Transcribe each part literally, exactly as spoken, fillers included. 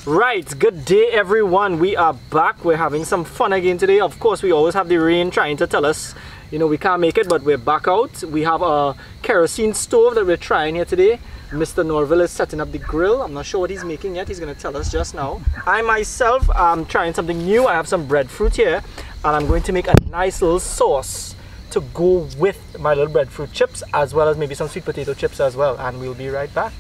Right, good day everyone. We are back. We're having some fun again today. Of course, we always have the rain trying to tell us, you know, we can't make it, but we're back out. We have a kerosene stove that we're trying here today. Mister Norville is setting up the grill. I'm not sure what he's making yet. He's going to tell us just now. I myself am trying something new. I have some breadfruit here, and I'm going to make a nice little sauce to go with my little breadfruit chips, as well as maybe some sweet potato chips as well. And we'll be right back.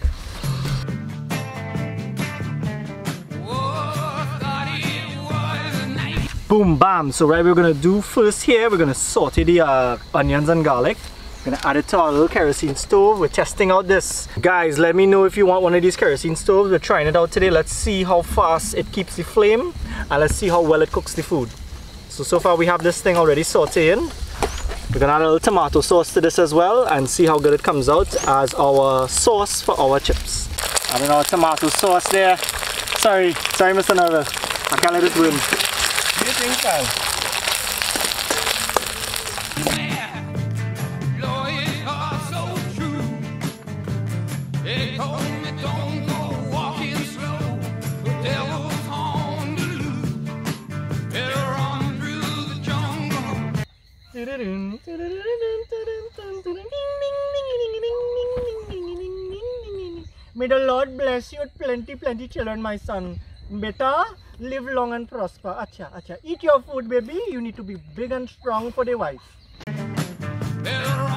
Boom, bam. So right, we're gonna do first here, we're gonna saute the uh, onions and garlic. We're gonna add it to our little kerosene stove. We're testing out this. Guys, let me know if you want one of these kerosene stoves. We're trying it out today. Let's see how fast it keeps the flame, and let's see how well it cooks the food. So, so far we have this thing already sauteing. We're gonna add a little tomato sauce to this as well, and see how good it comes out as our sauce for our chips. Adding our tomato sauce there. Sorry, sorry Mister Norville. I can't let it win. What do you think, Kyle? May the Lord bless you with plenty, plenty children, my son. Beta, live long and prosper. Acha, acha. Eat your food, baby. You need to be big and strong for the wife.